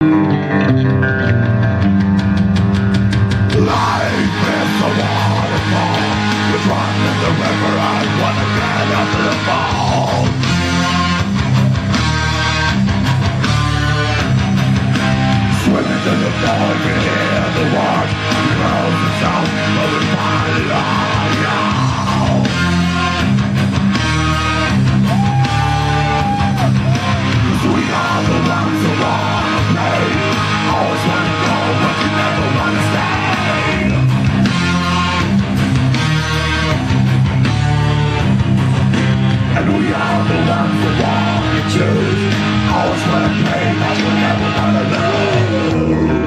Life is a waterfall. You run in the river and wanna get out to the fall. Swimming to the fall, you hear the wash. You know the sound of the fire. We are the ones who wanna play. Always wanna go, but you never wanna stay. And we are the ones who wanna choose. Always wanna play, but you never wanna lose.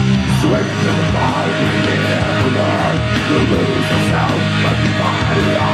Swing to the body, yeah, the Lord, the lose yourself, but the body.